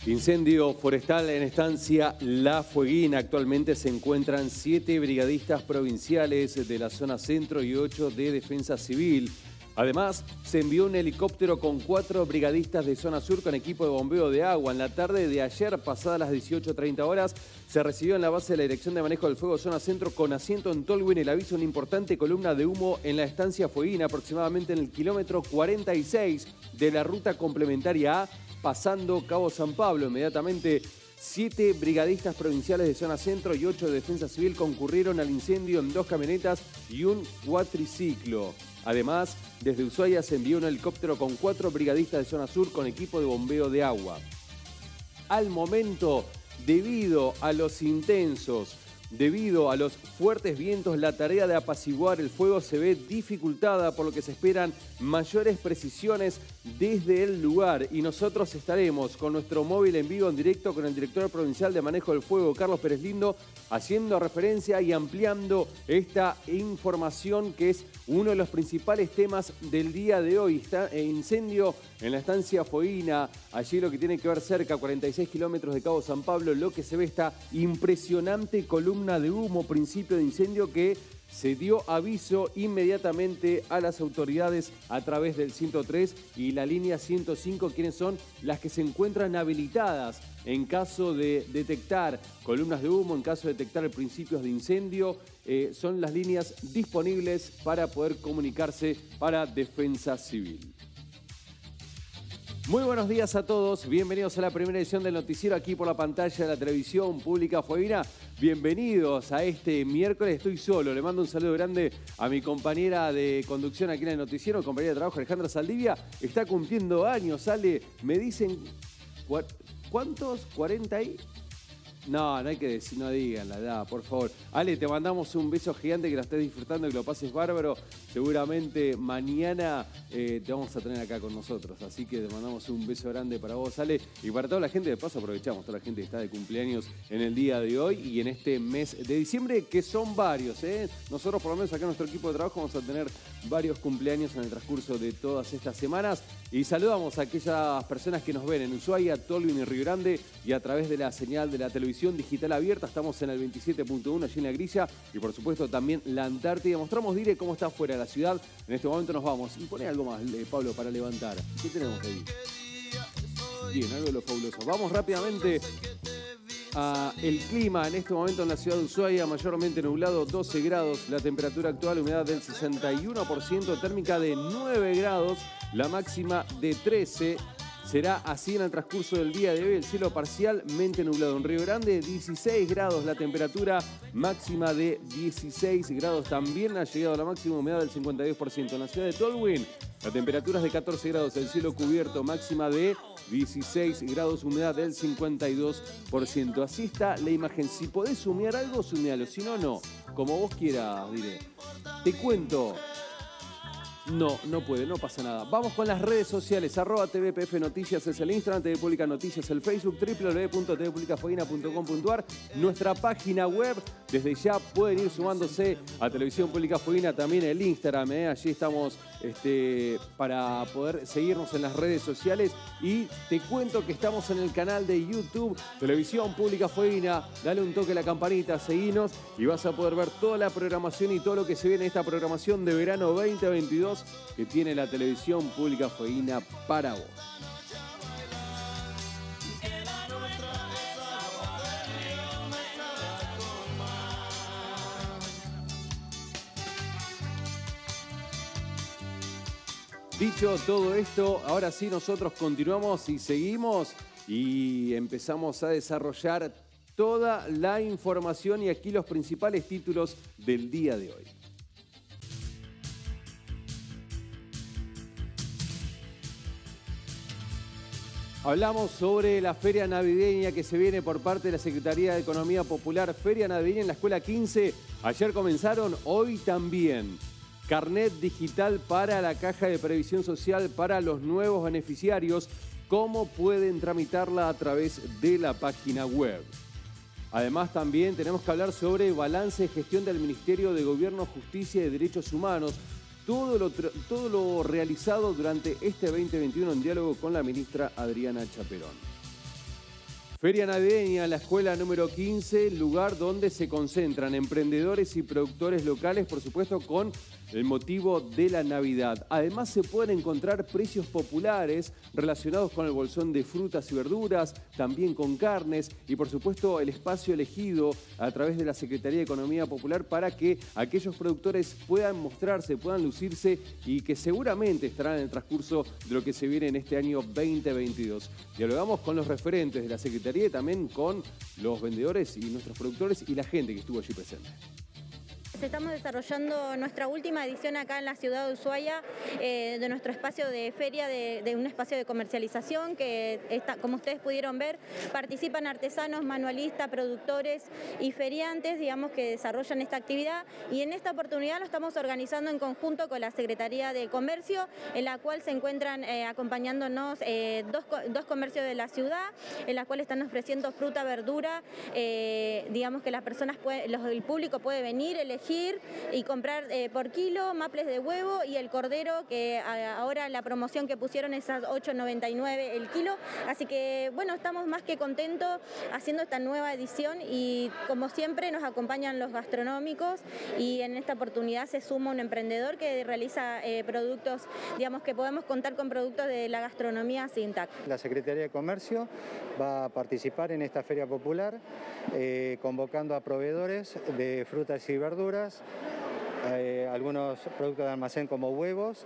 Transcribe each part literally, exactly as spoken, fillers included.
Incendio forestal en estancia La Fueguina. Actualmente se encuentran siete brigadistas provinciales de la zona centro y ocho de defensa civil. Además, se envió un helicóptero con cuatro brigadistas de zona sur con equipo de bombeo de agua. En la tarde de ayer, pasadas las dieciocho treinta horas, se recibió en la base de la Dirección de Manejo del Fuego zona centro con asiento en Tolwyn el aviso de una importante columna de humo en la estancia Fueguina, aproximadamente en el kilómetro cuarenta y seis de la ruta complementaria A, pasando Cabo San Pablo. Inmediatamente, siete brigadistas provinciales de zona centro y ocho de defensa civil concurrieron al incendio en dos camionetas y un cuatriciclo. Además, desde Ushuaia se envió un helicóptero con cuatro brigadistas de zona sur con equipo de bombeo de agua. Al momento, debido a los intensos, debido a los fuertes vientos, la tarea de apaciguar el fuego se ve dificultada, por lo que se esperan mayores precisiones desde el lugar. Y nosotros estaremos con nuestro móvil en vivo, en directo, con el director provincial de Manejo del Fuego, Carlos Pérez Lindo, haciendo referencia y ampliando esta información que es uno de los principales temas del día de hoy. Está incendio en la estancia Fueguina, allí lo que tiene que ver cerca, cuarenta y seis kilómetros de Cabo San Pablo. Lo que se ve, esta impresionante columna de humo, principio de incendio que se dio aviso inmediatamente a las autoridades a través del ciento tres y la línea ciento cinco, quienes son las que se encuentran habilitadas en caso de detectar columnas de humo, en caso de detectar principios de incendio. Eh, son las líneas disponibles para poder comunicarse para Defensa Civil. Muy buenos días a todos, bienvenidos a la primera edición del noticiero aquí por la pantalla de la televisión pública Fueguina. Bienvenidos a este miércoles, estoy solo, le mando un saludo grande a mi compañera de conducción aquí en el noticiero, compañera de trabajo Alejandra Saldivia. Está cumpliendo años, sale, me dicen, ¿cuántos? ¿cuarenta y...? No, no hay que decir, no digan la edad, por favor. Ale, te mandamos un beso gigante, que lo estés disfrutando, que lo pases bárbaro. Seguramente mañana eh, te vamos a tener acá con nosotros. Así que te mandamos un beso grande para vos, Ale. Y para toda la gente, de paso aprovechamos, toda la gente que está de cumpleaños en el día de hoy y en este mes de diciembre, que son varios, ¿eh? Nosotros, por lo menos acá en nuestro equipo de trabajo, vamos a tener varios cumpleaños en el transcurso de todas estas semanas. Y saludamos a aquellas personas que nos ven en Ushuaia, Tolwyn y Río Grande y a través de la señal de la televisión digital abierta. Estamos en el veintisiete punto uno allí en La Grilla y por supuesto también la Antártida. Mostramos dire cómo está fuera de la ciudad. En este momento nos vamos. Y poné algo más, Pablo, para levantar. ¿Qué tenemos ahí? Bien, algo de lo fabuloso. Vamos rápidamente a el clima en este momento en la ciudad de Ushuaia, mayormente nublado, doce grados, la temperatura actual, humedad del sesenta y uno por ciento, térmica de nueve grados, la máxima de trece. Será así en el transcurso del día de hoy, el cielo parcialmente nublado en Río Grande, dieciséis grados, la temperatura máxima de dieciséis grados. También ha llegado a la máxima humedad del cincuenta y dos por ciento. En la ciudad de Tolwyn, la temperatura es de catorce grados, el cielo cubierto, máxima de dieciséis grados, humedad del cincuenta y dos por ciento. Así está la imagen. Si podés humear algo, humealo. Si no, no. Como vos quieras, diré. Te cuento. No, no puede, no pasa nada. Vamos con las redes sociales. Arroba T V P F Noticias es el Instagram, T V Pública Noticias el Facebook, w w w punto t v publica fueguina punto com punto a r. Nuestra página web, desde ya pueden ir sumándose a Televisión Pública Fueguina, también el Instagram. ¿eh? Allí estamos este, para poder seguirnos en las redes sociales. Y te cuento que estamos en el canal de YouTube, Televisión Pública Fueguina. Dale un toque a la campanita, seguinos y vas a poder ver toda la programación y todo lo que se viene en esta programación de verano veinte veintidós. Que tiene la Televisión Pública Fueguina para vos. Dicho todo esto, ahora sí nosotros continuamos y seguimos y empezamos a desarrollar toda la información y aquí los principales títulos del día de hoy. Hablamos sobre la feria navideña que se viene por parte de la Secretaría de Economía Popular. Feria navideña en la Escuela quince. Ayer comenzaron, hoy también. Carnet digital para la Caja de Previsión Social para los nuevos beneficiarios. ¿Cómo pueden tramitarla? A través de la página web. Además, también tenemos que hablar sobre balance de gestión del Ministerio de Gobierno, Justicia y Derechos Humanos. todo lo, todo lo realizado durante este veinte veintiuno en diálogo con la ministra Adriana Chaperón. Feria navideña, la escuela número quince, lugar donde se concentran emprendedores y productores locales, por supuesto con el motivo de la Navidad. Además se pueden encontrar precios populares relacionados con el bolsón de frutas y verduras, también con carnes y por supuesto el espacio elegido a través de la Secretaría de Economía Popular para que aquellos productores puedan mostrarse, puedan lucirse y que seguramente estarán en el transcurso de lo que se viene en este año veinte veintidós. Dialogamos con los referentes de la Secretaría y también con los vendedores y nuestros productores y la gente que estuvo allí presente. Estamos desarrollando nuestra última edición acá en la ciudad de Ushuaia eh, de nuestro espacio de feria, de, de un espacio de comercialización que, está, como ustedes pudieron ver, participan artesanos, manualistas, productores y feriantes, digamos, que desarrollan esta actividad, y en esta oportunidad lo estamos organizando en conjunto con la Secretaría de Comercio, en la cual se encuentran eh, acompañándonos eh, dos, dos comercios de la ciudad, en la cual están ofreciendo fruta, verdura, eh, digamos que las personas, puede, los, el público puede venir, elegir y comprar eh, por kilo, maples de huevo y el cordero, que a, ahora la promoción que pusieron es a ocho noventa y nueve el kilo. Así que bueno, estamos más que contentos haciendo esta nueva edición y como siempre nos acompañan los gastronómicos, y en esta oportunidad se suma un emprendedor que realiza eh, productos, digamos que podemos contar con productos de la gastronomía Sintac. La Secretaría de Comercio va a participar en esta feria popular eh, convocando a proveedores de frutas y verduras, Eh, algunos productos de almacén como huevos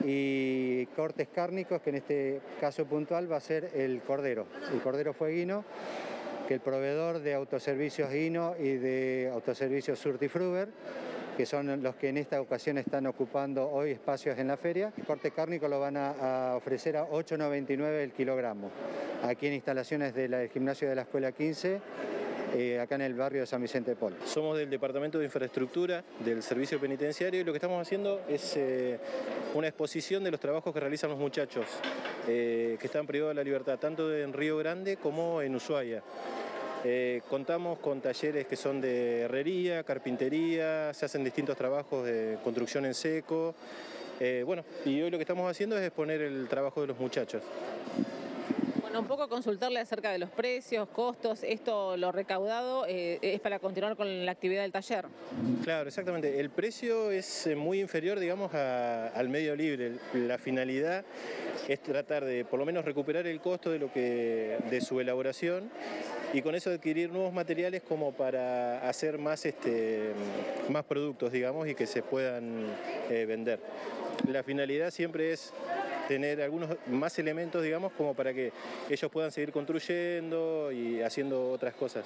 y cortes cárnicos, que en este caso puntual va a ser el cordero, el cordero fueguino, que el proveedor de autoservicios Hino y de autoservicios Surtifruber, que son los que en esta ocasión están ocupando hoy espacios en la feria. El corte cárnico lo van a, a ofrecer a ocho noventa y nueve el kilogramo, aquí en instalaciones del gimnasio de la Escuela quince, Eh, acá en el barrio de San Vicente de Paul. Somos del Departamento de Infraestructura del Servicio Penitenciario y lo que estamos haciendo es eh, una exposición de los trabajos que realizan los muchachos eh, que están privados de la libertad, tanto en Río Grande como en Ushuaia. Eh, contamos con talleres que son de herrería, carpintería, se hacen distintos trabajos de construcción en seco. Eh, bueno, y hoy lo que estamos haciendo es exponer el trabajo de los muchachos. Un poco consultarle acerca de los precios, costos, esto lo recaudado eh, es para continuar con la actividad del taller. Claro, exactamente. El precio es muy inferior, digamos, a, al medio libre. La finalidad es tratar de por lo menos recuperar el costo de, lo que, de su elaboración y con eso adquirir nuevos materiales como para hacer más, este, más productos, digamos, y que se puedan eh, vender. La finalidad siempre es tener algunos más elementos, digamos, como para que ellos puedan seguir construyendo y haciendo otras cosas.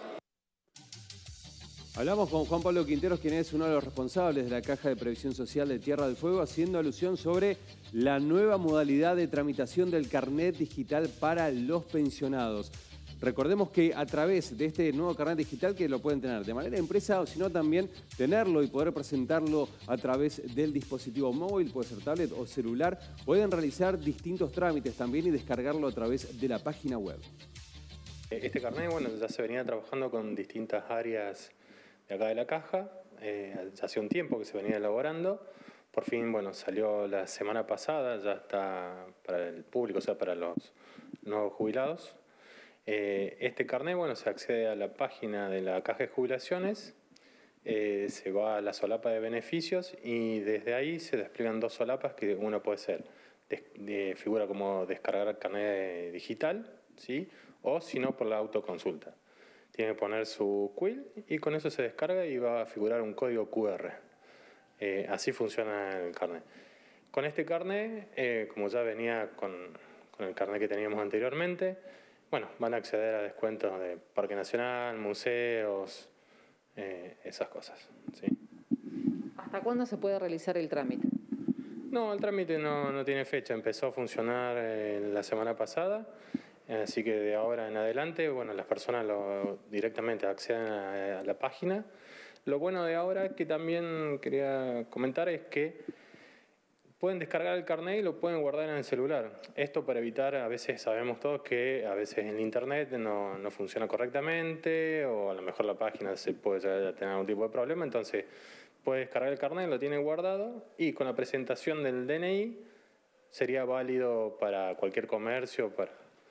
Hablamos con Juan Pablo Quinteros, quien es uno de los responsables de la Caja de Previsión Social de Tierra del Fuego, haciendo alusión sobre la nueva modalidad de tramitación del carnet digital para los pensionados. Recordemos que a través de este nuevo carnet digital, que lo pueden tener de manera impresa o sino también tenerlo y poder presentarlo a través del dispositivo móvil, puede ser tablet o celular, pueden realizar distintos trámites también y descargarlo a través de la página web. Este carnet, bueno, ya se venía trabajando con distintas áreas de acá de la caja, eh, ya hace un tiempo que se venía elaborando. Por fin, bueno, salió la semana pasada, ya está para el público, o sea, para los nuevos jubilados. Eh, este carnet, bueno, se accede a la página de la Caja de Jubilaciones, eh, se va a la solapa de beneficios y desde ahí se despliegan dos solapas que uno puede ser, de, de, figura como descargar el carnet digital, ¿sí? O si no por la autoconsulta. Tiene que poner su quill y con eso se descarga y va a figurar un código cu erre. Eh, así funciona el carnet. Con este carnet, eh, como ya venía con, con el carnet que teníamos anteriormente, bueno, van a acceder a descuentos de Parque Nacional, museos, eh, esas cosas, ¿sí? ¿Hasta cuándo se puede realizar el trámite? No, el trámite no, no tiene fecha, empezó a funcionar eh, la semana pasada, eh, así que de ahora en adelante, bueno, las personas lo, directamente acceden a, a la página. Lo bueno de ahora que también quería comentar es que pueden descargar el carnet y lo pueden guardar en el celular. Esto para evitar, a veces sabemos todos que a veces el internet no, no funciona correctamente o a lo mejor la página se puede llegar a tener algún tipo de problema. Entonces puede descargar el carnet, lo tiene guardado y con la presentación del D N I sería válido para cualquier comercio, para,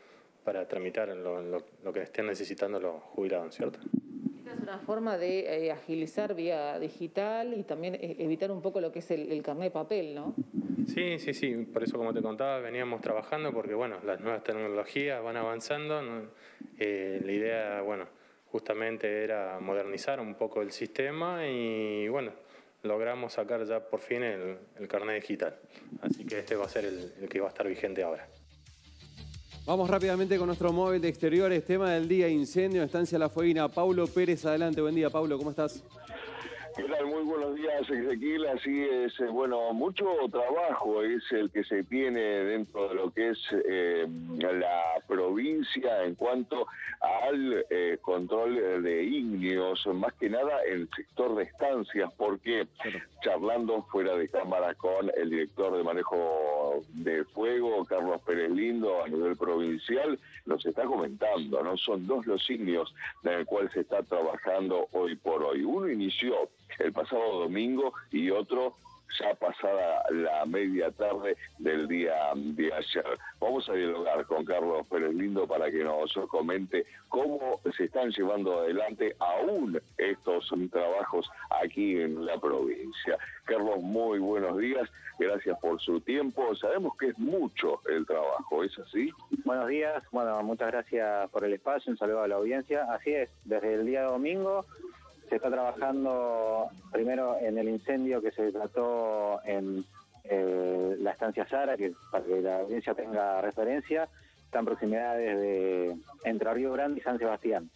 para tramitar lo, lo, lo que estén necesitando los jubilados, ¿cierto? Es una forma de eh, agilizar vía digital y también eh, evitar un poco lo que es el, el carnet de papel, ¿no? Sí, sí, sí, por eso como te contaba veníamos trabajando porque bueno, las nuevas tecnologías van avanzando, ¿no? Eh, la idea, bueno, justamente era modernizar un poco el sistema y bueno, logramos sacar ya por fin el, el carnet digital, así que este va a ser el, el que va a estar vigente ahora. Vamos rápidamente con nuestro móvil de exteriores, tema del día, incendio, estancia La Fueguina. Paulo Pérez, adelante, buen día, Paulo, ¿cómo estás? ¿Qué tal? Muy buenos días, Ezequiel. Así es, bueno, mucho trabajo es el que se tiene dentro de lo que es eh, la provincia en cuanto al eh, control de ígneos, más que nada en el sector de estancias, porque charlando fuera de cámara con el director de manejo de fuego, Carlos Pérez Lindo, a nivel provincial, nos está comentando, ¿no? Son dos los ígneos en el cual se está trabajando hoy por hoy. Uno inició el pasado domingo y otro ya pasada la media tarde del día de ayer. Vamos a dialogar con Carlos Pérez Lindo para que nos comente cómo se están llevando adelante aún estos trabajos aquí en la provincia. Carlos, muy buenos días, gracias por su tiempo. Sabemos que es mucho el trabajo, ¿es así? Buenos días, bueno, muchas gracias por el espacio, un saludo a la audiencia. Así es, desde el día domingo se está trabajando primero en el incendio que se trató en eh, la estancia Sara, que para que la audiencia tenga referencia, está en proximidades de entre Río Grande y San Sebastián.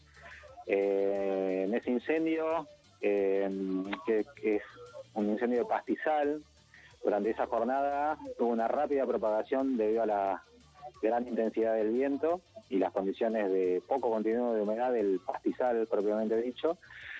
Eh, en ese incendio, eh, que, que es un incendio de pastizal, durante esa jornada tuvo una rápida propagación debido a la gran intensidad del viento y las condiciones de poco contenido de humedad del pastizal propiamente dicho.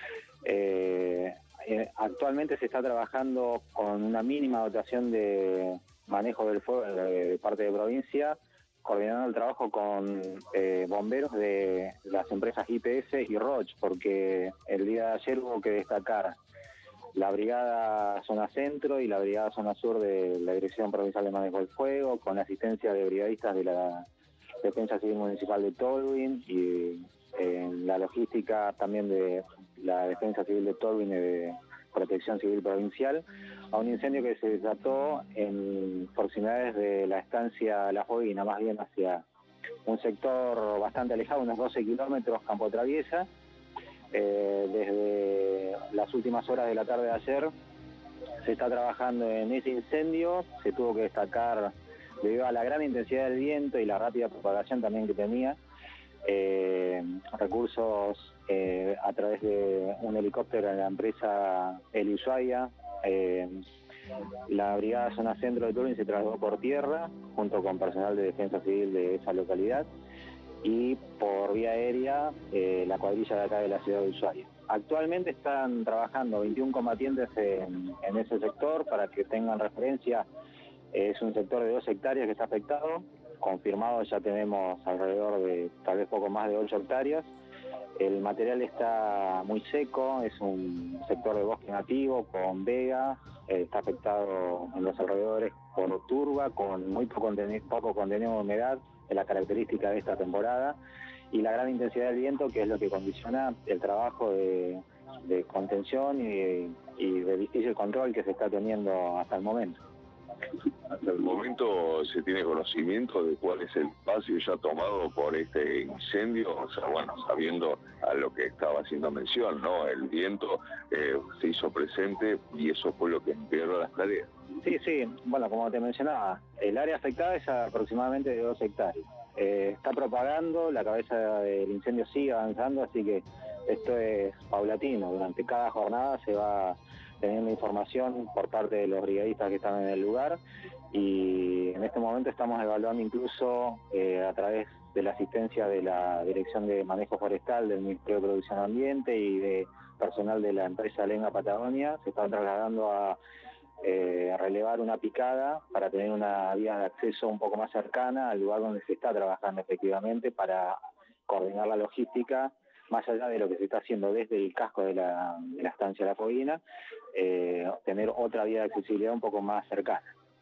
Eh, eh, actualmente se está trabajando con una mínima dotación de manejo del fuego de, de parte de provincia, coordinando el trabajo con eh, bomberos de las empresas I P S y Roche, porque el día de ayer hubo que destacar la Brigada Zona Centro y la Brigada Zona Sur de la Dirección Provincial de Manejo del Fuego, con la asistencia de brigadistas de la Defensa Civil Municipal de Tolwyn y eh, la logística también de la Defensa Civil de Tolwyn y de Protección Civil Provincial, a un incendio que se desató en proximidades de la estancia La Fueguina, más bien hacia un sector bastante alejado, unos doce kilómetros, Campo Traviesa. Eh, desde las últimas horas de la tarde de ayer se está trabajando en ese incendio. Se tuvo que destacar, debido a la gran intensidad del viento y la rápida propagación también que tenía, eh, recursos eh, a través de un helicóptero de la empresa El Ushuaia. Eh, la Brigada Zona Centro de Tolwyn se trasladó por tierra junto con personal de Defensa Civil de esa localidad, y por vía aérea eh, la cuadrilla de acá de la ciudad de Ushuaia. Actualmente están trabajando veintiún combatientes en, en ese sector. Para que tengan referencia, eh, es un sector de dos hectáreas que está afectado. Confirmado ya tenemos alrededor de tal vez poco más de ocho hectáreas. El material está muy seco, es un sector de bosque nativo con vega, eh, está afectado en los alrededores por turba, con muy poco contenido, poco contenido de humedad, es la característica de esta temporada, y la gran intensidad del viento, que es lo que condiciona el trabajo de, de contención y, y de difícil control que se está teniendo hasta el momento. Hasta el momento se tiene conocimiento de cuál es el espacio ya tomado por este incendio, o sea, bueno, sabiendo a lo que estaba haciendo mención, ¿no? El viento eh, se hizo presente y eso fue lo que empeoró las tareas. Sí, sí, bueno, como te mencionaba, el área afectada es aproximadamente de dos hectáreas. Eh, está propagando, la cabeza del incendio sigue avanzando, así que esto es paulatino. Durante cada jornada se va teniendo información por parte de los brigadistas que están en el lugar, y en este momento estamos evaluando incluso eh, a través de la asistencia de la Dirección de Manejo Forestal del Ministerio de Producción y Ambiente y de personal de la empresa Lenga Patagonia, se están trasladando a eh, relevar una picada para tener una vía de acceso un poco más cercana al lugar donde se está trabajando efectivamente, para coordinar la logística más allá de lo que se está haciendo desde el casco de la, de la estancia de La Fueguina, eh, tener otra vía de accesibilidad un poco más cercana.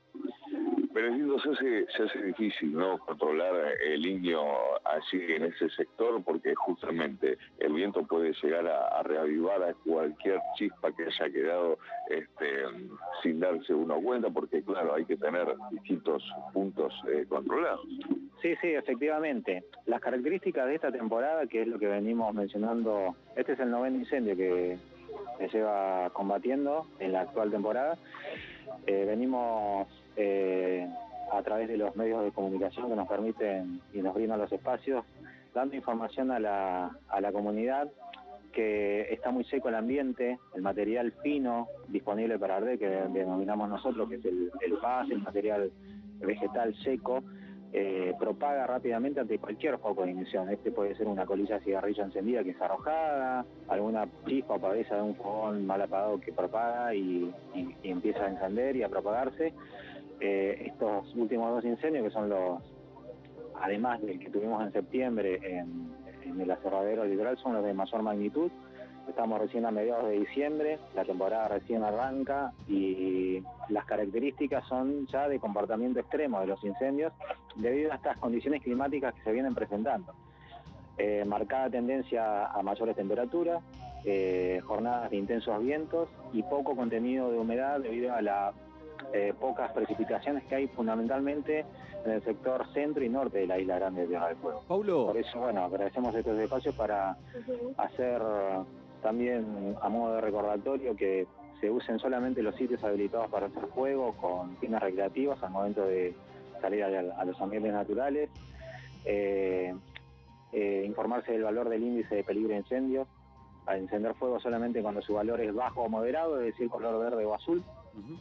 Pero entiendo, se hace, se hace difícil, ¿no?, controlar el indio allí en ese sector, porque justamente el viento puede llegar a, a reavivar a cualquier chispa que haya quedado este, sin darse uno cuenta, porque claro, hay que tener distintos puntos eh, controlados. Sí, sí, efectivamente. Las características de esta temporada, que es lo que venimos mencionando, este es el noveno incendio que se lleva combatiendo en la actual temporada. Eh, venimos eh, a través de los medios de comunicación que nos permiten y nos brindan los espacios, dando información a la, a la comunidad que está muy seco el ambiente, el material fino disponible para arder, que denominamos nosotros, que es el, el base, el material vegetal seco, eh, propaga rápidamente ante cualquier foco de ignición. Este puede ser una colilla de cigarrillo encendida que es arrojada, alguna chispa o pavesa de un fogón mal apagado que propaga y, y, y empieza a encender y a propagarse. Eh, estos últimos dos incendios, que son los, además del que tuvimos en septiembre en, en el aserradero litoral, son los de mayor magnitud. Estamos recién a mediados de diciembre, la temporada recién arranca y las características son ya de comportamiento extremo de los incendios debido a estas condiciones climáticas que se vienen presentando. Eh, marcada tendencia a mayores temperaturas, eh, jornadas de intensos vientos y poco contenido de humedad debido a las eh, pocas precipitaciones que hay fundamentalmente en el sector centro y norte de la Isla Grande de Tierra del Fuego. Paulo. Por eso, bueno, agradecemos estos espacios para hacer también, a modo de recordatorio, que se usen solamente los sitios habilitados para hacer fuego con fines recreativos al momento de salir a, a los ambientes naturales, eh, eh, informarse del valor del índice de peligro de incendio, a encender fuego solamente cuando su valor es bajo o moderado, es decir, color verde o azul, uh-huh.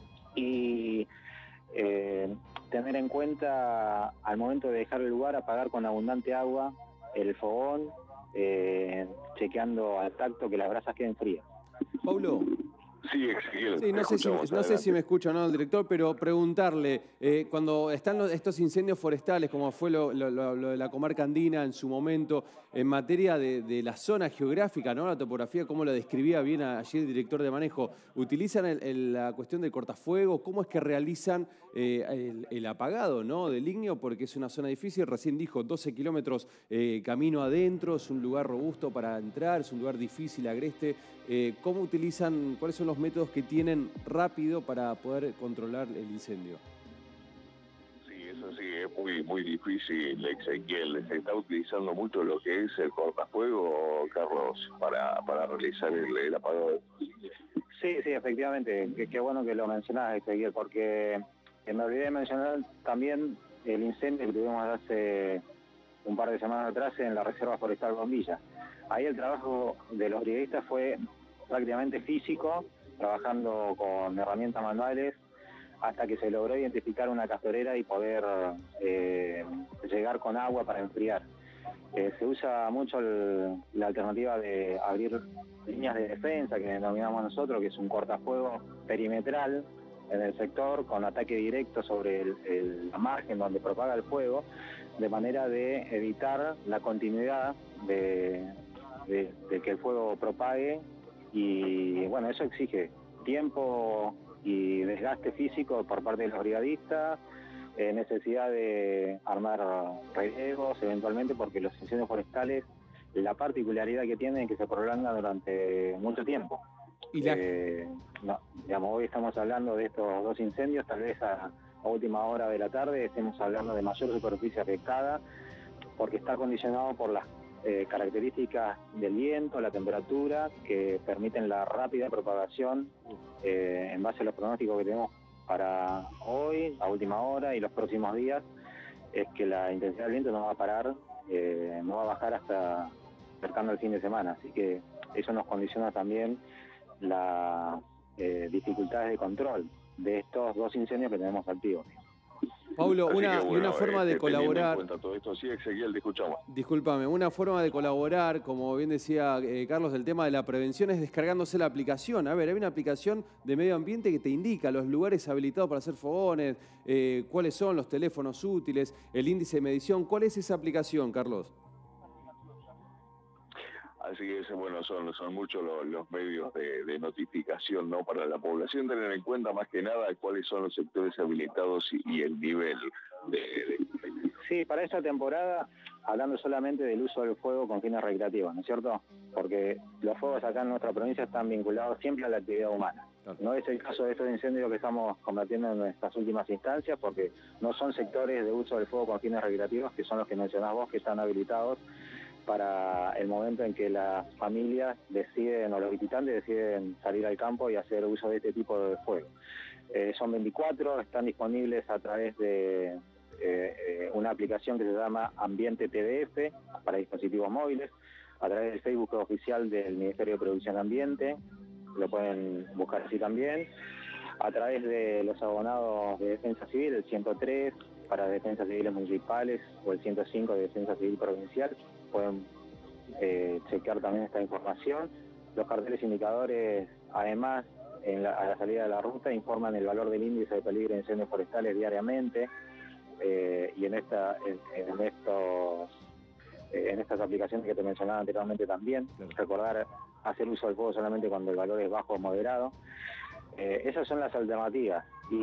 y eh, tener en cuenta al momento de dejar el lugar apagar con abundante agua el fogón, Eh, chequeando al tacto que las brasas queden frías. Paulo. Sí, Ezequiel. Sí, no sé, si, no sé si me escucha o no el director, pero preguntarle, eh, cuando están los, estos incendios forestales, como fue lo, lo, lo, lo de la comarca andina en su momento, en materia de, de la zona geográfica, ¿no?, la topografía, cómo lo describía bien allí el director de manejo, ¿utilizan el, el, la cuestión del cortafuego? ¿Cómo es que realizan eh, el, el apagado, ¿no?, del ignio? Porque es una zona difícil, recién dijo, doce kilómetros eh, camino adentro, es un lugar robusto para entrar, es un lugar difícil, agreste. Eh, ¿Cómo utilizan, cuáles son los métodos que tienen rápido para poder controlar el incendio? Sí, eso sí, es muy muy difícil, Ezequiel. Se está utilizando mucho lo que es el cortafuego, Carlos, para, para realizar el, el apagado. Sí, sí, efectivamente. Qué, qué bueno que lo mencionás, Ezequiel, porque me olvidé de mencionar también el incendio que tuvimos hace un par de semanas atrás en la Reserva Forestal Bombilla. Ahí el trabajo de los brigadistas fue prácticamente físico, trabajando con herramientas manuales, hasta que se logró identificar una castorera y poder eh, llegar con agua para enfriar. Eh, se usa mucho el, la alternativa de abrir líneas de defensa, que denominamos nosotros, que es un cortafuego perimetral en el sector, con ataque directo sobre el, el, la margen donde propaga el fuego, de manera de evitar la continuidad de, de, de que el fuego propague. Y bueno, eso exige tiempo y desgaste físico por parte de los brigadistas, eh, necesidad de armar relevos eventualmente, porque los incendios forestales, la particularidad que tienen es que se prolongan durante mucho tiempo. ¿Y la... eh, no, digamos, hoy estamos hablando de estos dos incendios, tal vez a, a última hora de la tarde estemos hablando de mayor superficie afectada, porque está condicionado por las eh, características del viento, la temperatura, que permiten la rápida propagación eh, en base a los pronósticos que tenemos para hoy, a última hora y los próximos días, es que la intensidad del viento no va a parar, eh, no va a bajar hasta cercano al fin de semana, así que eso nos condiciona también las eh, dificultades de control de estos dos incendios que tenemos activos. Paulo, una, bueno, y una forma de colaborar... En todo esto, sí, Ezequiel, te escuchamos. Discúlpame, una forma de colaborar, como bien decía eh, Carlos, el tema de la prevención es descargándose la aplicación. A ver, hay una aplicación de medio ambiente que te indica los lugares habilitados para hacer fogones, eh, cuáles son los teléfonos útiles, el índice de medición. ¿Cuál es esa aplicación, Carlos? Así es, bueno, son, son muchos los, los medios de, de notificación, ¿no? Para la población tener en cuenta más que nada cuáles son los sectores habilitados y, y el nivel de, de... Sí, para esta temporada, hablando solamente del uso del fuego con fines recreativos, ¿no es cierto? Porque los fuegos acá en nuestra provincia están vinculados siempre a la actividad humana. No es el caso de estos incendios que estamos combatiendo en estas últimas instancias, porque no son sectores de uso del fuego con fines recreativos, que son los que mencionás vos, que están habilitados para el momento en que las familias deciden, o los visitantes deciden salir al campo y hacer uso de este tipo de fuego. Eh, son veinticuatro, están disponibles a través de eh, eh, una aplicación que se llama Ambiente T D F para dispositivos móviles, a través del Facebook oficial del Ministerio de Producción y Ambiente, lo pueden buscar así también, a través de los abonados de Defensa Civil, el ciento tres para Defensas Civiles Municipales o el ciento cinco de Defensa Civil Provincial, pueden eh, chequear también esta información. Los carteles indicadores, además, en la, a la salida de la ruta, informan el valor del índice de peligro de incendios forestales diariamente, eh, y en esta en, en estos eh, en estas aplicaciones que te mencionaba anteriormente también, claro. Recordar hacer uso del fuego solamente cuando el valor es bajo o moderado. Eh, esas son las alternativas.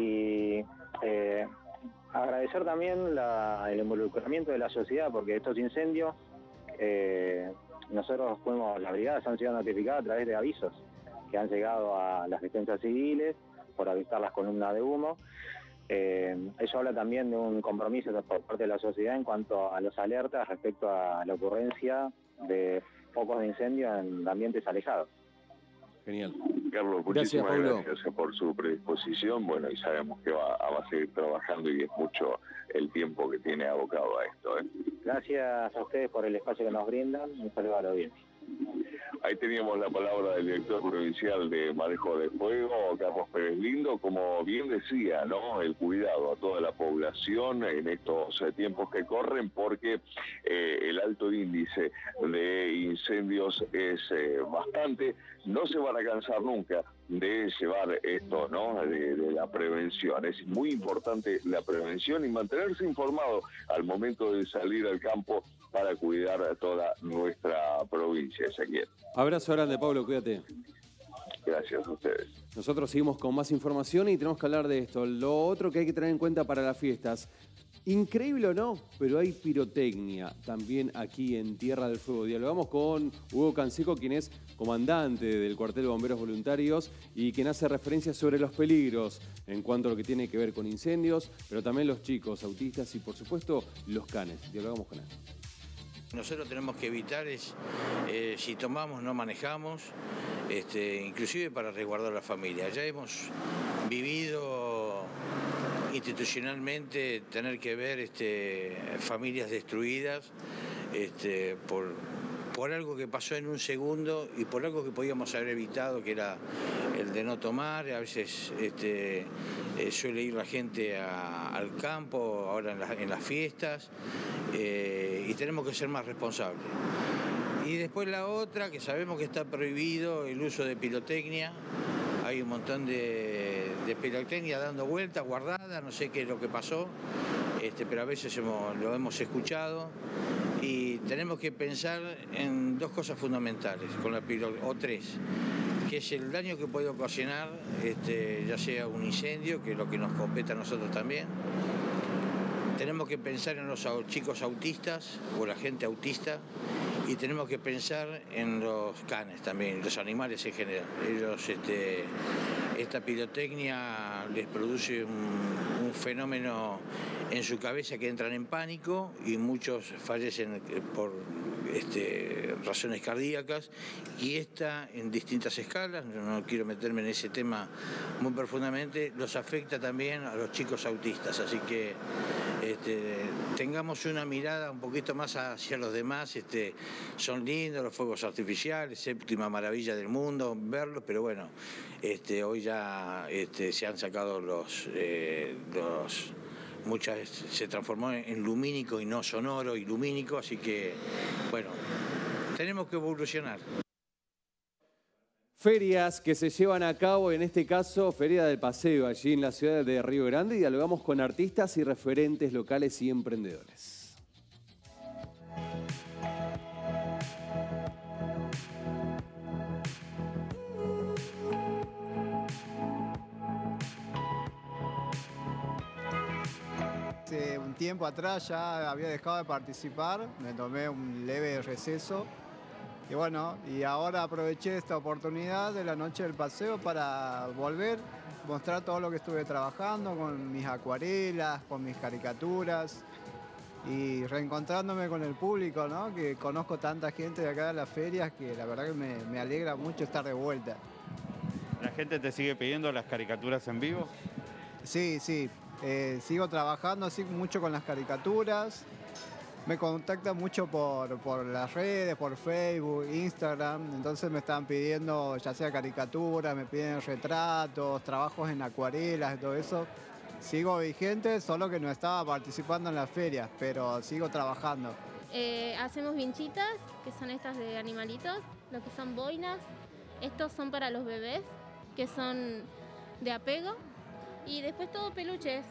Y eh, agradecer también la, el involucramiento de la sociedad, porque estos incendios, eh, nosotros fuimos, las brigadas han sido notificadas a través de avisos que han llegado a las defensas civiles por avistar las columnas de humo. Eh, eso habla también de un compromiso por parte de la sociedad en cuanto a los alertas respecto a la ocurrencia de focos de incendio en ambientes alejados. Genial. Carlos, muchísimas gracias, gracias por su predisposición. Bueno, y sabemos que va, va a seguir trabajando y es mucho el tiempo que tiene abocado a esto, ¿eh? Gracias a ustedes por el espacio que nos brindan. Un saludo a la audiencia. Ahí teníamos la palabra del director provincial de manejo de fuego, Carlos Pérez Lindo. Como bien decía, ¿no? El cuidado a toda la población en estos eh, tiempos que corren, porque eh, el alto índice de incendios es eh, bastante. No se van a cansar nunca de llevar esto, ¿no? De, de la prevención. Es muy importante la prevención y mantenerse informado al momento de salir al campo para cuidar a toda nuestra provincia, Ezequiel. Abrazo grande, Pablo, cuídate. Gracias a ustedes. Nosotros seguimos con más información y tenemos que hablar de esto. Lo otro que hay que tener en cuenta para las fiestas, increíble o no, pero hay pirotecnia también aquí en Tierra del Fuego. Dialogamos con Hugo Canseco, quien es comandante del Cuartel de Bomberos Voluntarios y quien hace referencia sobre los peligros en cuanto a lo que tiene que ver con incendios, pero también los chicos autistas y, por supuesto, los canes. Dialogamos con él. Nosotros tenemos que evitar, es, eh, si tomamos no manejamos, este, inclusive para resguardar a la familia. Ya hemos vivido institucionalmente tener que ver este, familias destruidas este, por, por algo que pasó en un segundo y por algo que podíamos haber evitado, que era el de no tomar. A veces este, eh, suele ir la gente a, al campo, ahora en, la, en las fiestas, eh, y tenemos que ser más responsables. Y después la otra, que sabemos que está prohibido el uso de pirotecnia. Hay un montón de, de pirotecnia dando vueltas, guardada, no sé qué es lo que pasó, este, pero a veces hemos, lo hemos escuchado. Y tenemos que pensar en dos cosas fundamentales, con la piro, o tres, que es el daño que puede ocasionar, este, ya sea un incendio, que es lo que nos compete a nosotros también. Tenemos que pensar en los chicos autistas o la gente autista, y tenemos que pensar en los canes también, los animales en general. Ellos, este, esta pirotecnia les produce un, un fenómeno en su cabeza que entran en pánico y muchos fallecen por este, razones cardíacas, y esta en distintas escalas, no quiero meterme en ese tema muy profundamente, los afecta también a los chicos autistas, así que este, tengamos una mirada un poquito más hacia los demás. Este, son lindos los fuegos artificiales, séptima maravilla del mundo verlos, pero bueno, este, hoy ya este, se han sacado los... Eh, los Muchas se transformó en lumínico y no sonoro y lumínico, así que, bueno, tenemos que evolucionar. Ferias que se llevan a cabo, en este caso, Feria del Paseo, allí en la ciudad de Río Grande, y dialogamos con artistas y referentes locales y emprendedores. hace un tiempo atrás ya había dejado de participar, me tomé un leve receso. Y bueno, y ahora aproveché esta oportunidad de la noche del paseo para volver, mostrar todo lo que estuve trabajando con mis acuarelas, con mis caricaturas y reencontrándome con el público, ¿no? Que conozco tanta gente de acá de las ferias que la verdad que me, me alegra mucho estar de vuelta. ¿La gente te sigue pidiendo las caricaturas en vivo? Sí, sí, eh, sigo trabajando así mucho con las caricaturas. Me contactan mucho por, por las redes, por Facebook, Instagram, entonces me están pidiendo ya sea caricaturas, me piden retratos, trabajos en acuarelas, todo eso. Sigo vigente, solo que no estaba participando en las ferias, pero sigo trabajando. Eh, hacemos vinchitas, que son estas de animalitos, lo que son boinas. Estos son para los bebés, que son de apego. Y después todo peluches.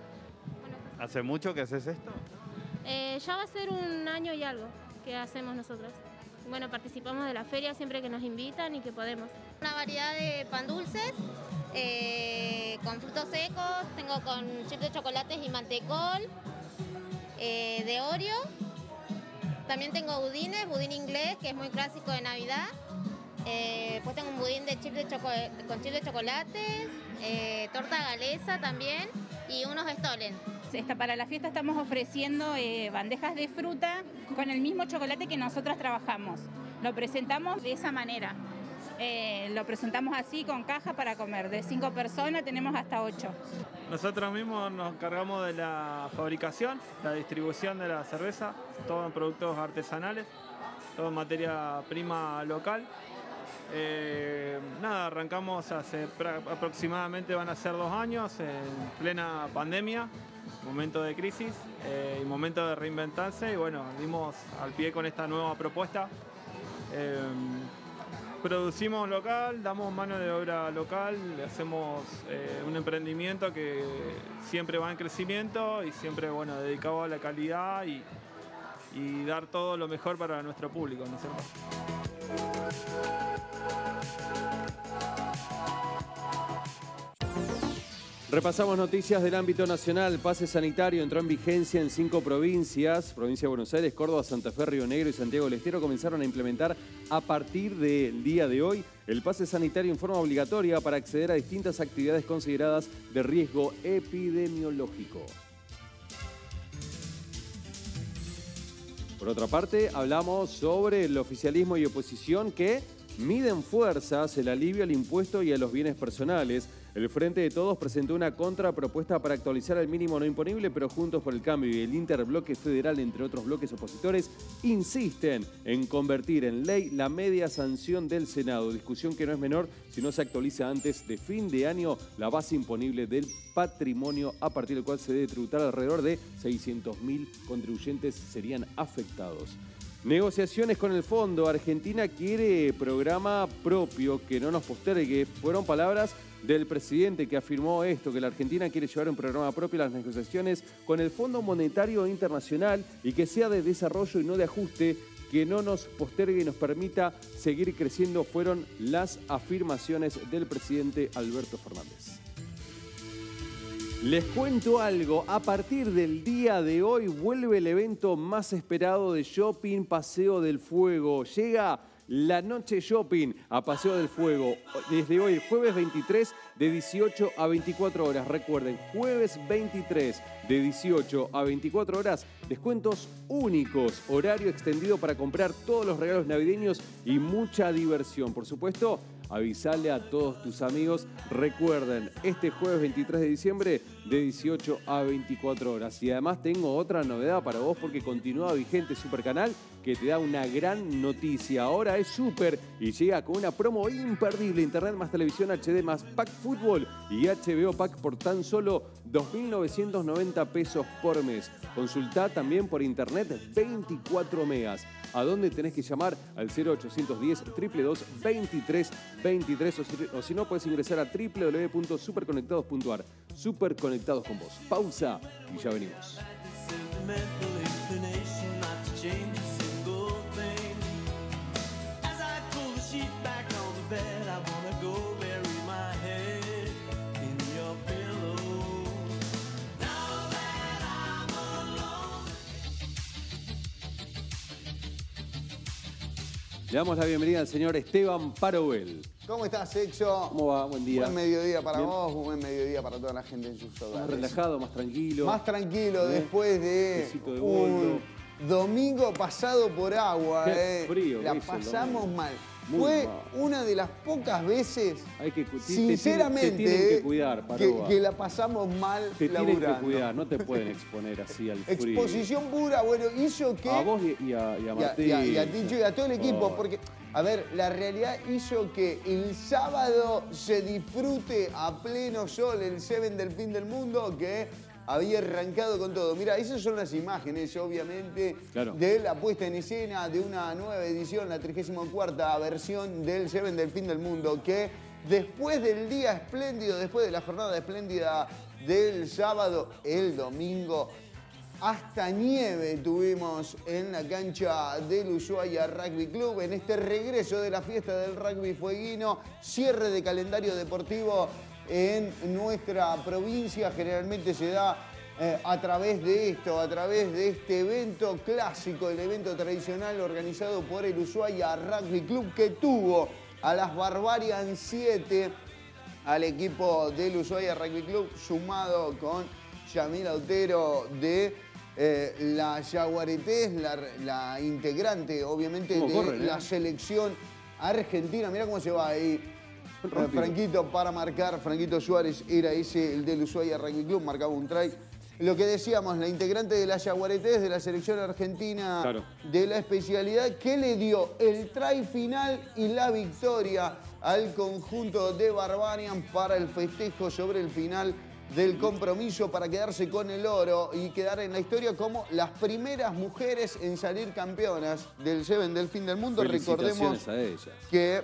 ¿Hace mucho que haces esto? Eh, ya va a ser un año y algo que hacemos nosotros. Bueno, participamos de la feria siempre que nos invitan y que podemos. Una variedad de pan dulces, eh, con frutos secos, tengo con chip de chocolates y mantecol, eh, de Oreo. También tengo budines, budín inglés, que es muy clásico de Navidad. Eh, después tengo un budín de chip de choco con chip de chocolates, eh, torta galesa también y unos Stollen. Esta, para la fiesta estamos ofreciendo eh, bandejas de fruta con el mismo chocolate que nosotras trabajamos. Lo presentamos de esa manera. Eh, lo presentamos así con caja para comer. De cinco personas tenemos hasta ocho. Nosotros mismos nos encargamos de la fabricación, la distribución de la cerveza, todo en productos artesanales, todo en materia prima local. Eh, nada, arrancamos hace aproximadamente, van a ser dos años, en plena pandemia, momento de crisis eh, y momento de reinventarse, y bueno, dimos al pie con esta nueva propuesta. Eh, producimos local, damos mano de obra local, hacemos eh, un emprendimiento que siempre va en crecimiento y siempre, bueno, dedicado a la calidad y, y dar todo lo mejor para nuestro público, ¿no es cierto? Repasamos noticias del ámbito nacional. Pase sanitario entró en vigencia en cinco provincias. Provincia de Buenos Aires, Córdoba, Santa Fe, Río Negro y Santiago del Estero comenzaron a implementar a partir del día de hoy el pase sanitario en forma obligatoria para acceder a distintas actividades consideradas de riesgo epidemiológico. Por otra parte, hablamos sobre el oficialismo y oposición que miden fuerzas, el alivio al impuesto y a los bienes personales. El Frente de Todos presentó una contrapropuesta para actualizar el mínimo no imponible, pero Juntos por el Cambio y el Interbloque Federal, entre otros bloques opositores, insisten en convertir en ley la media sanción del Senado. Discusión que no es menor si no se actualiza antes de fin de año la base imponible del patrimonio, a partir del cual se debe tributar alrededor de seiscientos mil contribuyentes serían afectados. Negociaciones con el fondo. Argentina quiere programa propio que no nos postergue. Fueron palabras del presidente que afirmó esto, que la Argentina quiere llevar un programa propio a las negociaciones con el Fondo Monetario Internacional y que sea de desarrollo y no de ajuste, que no nos postergue y nos permita seguir creciendo. Fueron las afirmaciones del presidente Alberto Fernández. Les cuento algo, a partir del día de hoy vuelve el evento más esperado de shopping, Paseo del Fuego. Llega la noche shopping a Paseo del Fuego. Desde hoy, jueves veintitrés, de dieciocho a veinticuatro horas. Recuerden, jueves veintitrés, de dieciocho a veinticuatro horas, descuentos únicos, horario extendido para comprar todos los regalos navideños y mucha diversión. Por supuesto, avisale a todos tus amigos. Recuerden, este jueves veintitrés de diciembre de dieciocho a veinticuatro horas. Y además tengo otra novedad para vos porque continúa vigente Supercanal, que te da una gran noticia. Ahora es Super y llega con una promo imperdible. Internet más televisión H D más Pack Fútbol y H B O Pack por tan solo dos mil novecientos noventa pesos por mes. Consultá también por internet veinticuatro megas. ¿A dónde tenés que llamar? Al cero ochocientos diez, dos dos dos, veintitrés veintitrés o si, o si no, puedes ingresar a doble u doble u doble u punto superconectados punto a r. Superconectados con vos. Pausa y ya venimos. Le damos la bienvenida al señor Esteban Parobel. ¿Cómo estás, Sexo? ¿Cómo va? Buen día. Buen mediodía para Bien. vos, buen mediodía para toda la gente en sus hogares. Más relajado, más tranquilo. Más tranquilo ¿Eh? después de, Besito de un domingo pasado por agua. Qué eh. frío La que hizo el pasamos domingo. mal. Muy Fue mal. una de las pocas veces, Hay que, te- sinceramente, te, tienen- te tienen que cuidar, que, Paroba. que la pasamos mal Te tienen que laburando. cuidar, no te pueden exponer así al frío. Exposición pura, bueno, hizo que... A vos y, y a, y a Y a, Martín. y a- y a Ticho y a todo el equipo, Oh. porque, a ver, la realidad hizo que el sábado se disfrute a pleno sol el Seven del fin del mundo, que había arrancado con todo. Mira, esas son las imágenes, obviamente, Claro. de la puesta en escena de una nueva edición, la trigésima cuarta versión del Seven del fin del mundo, que después del día espléndido, después de la jornada espléndida del sábado, el domingo, hasta nieve tuvimos en la cancha del Ushuaia Rugby Club, en este regreso de la fiesta del rugby fueguino, cierre de calendario deportivo en nuestra provincia. Generalmente se da eh, a través de esto, a través de este evento clásico, el evento tradicional organizado por el Ushuaia Rugby Club, que tuvo a las Barbarian siete, al equipo del Ushuaia Rugby Club, sumado con Yamila Otero de eh, la Yaguaretés, la, la integrante, obviamente, ¿Cómo de corren, eh? la selección argentina. Mirá cómo se va ahí. Rápido. Franquito para marcar, Franquito Suárez era ese, el del Ushuaia Rugby Club, marcaba un try. Lo que decíamos, la integrante de la Yaguaretés, de la selección argentina, Claro. de la especialidad, que le dio el try final y la victoria al conjunto de Barbarian para el festejo sobre el final del compromiso, para quedarse con el oro y quedar en la historia como las primeras mujeres en salir campeonas del Seven del fin del mundo. Recordemos Felicitaciones a ellas. que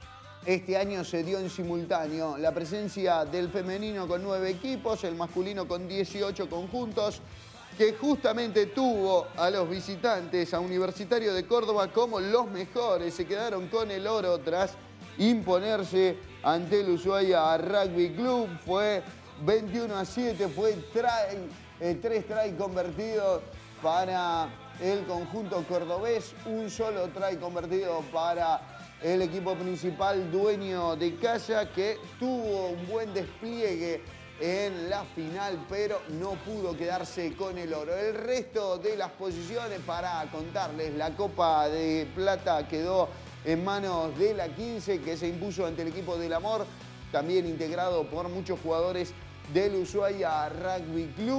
este año se dio en simultáneo la presencia del femenino con nueve equipos, el masculino con dieciocho conjuntos, que justamente tuvo a los visitantes, a Universitario de Córdoba, como los mejores. Se quedaron con el oro tras imponerse ante el Ushuaia Rugby Club. Fue veintiuno a siete, fue try, eh, tres try convertidos para el conjunto cordobés, un solo try convertido para el equipo principal dueño de casa, que tuvo un buen despliegue en la final, pero no pudo quedarse con el oro. El resto de las posiciones, para contarles, la Copa de Plata quedó en manos de la quince, que se impuso ante el equipo del Amor, también integrado por muchos jugadores del Ushuaia Rugby Club,